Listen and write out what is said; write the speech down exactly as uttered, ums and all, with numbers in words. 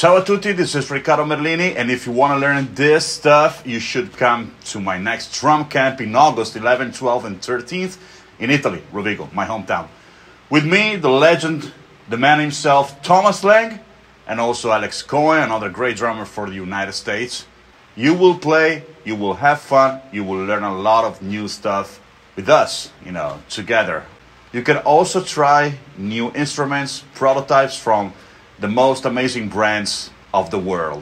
Ciao a tutti, this is Riccardo Merlini, and if you want to learn this stuff, you should come to my next drum camp in August eleventh, twelfth, and thirteenth in Italy, Rovigo, my hometown. With me, the legend, the man himself, Thomas Lang, and also Alex Cohen, another great drummer for the United States. You will play, you will have fun, you will learn a lot of new stuff with us, you know, together. You can also try new instruments, prototypes from the most amazing brands of the world.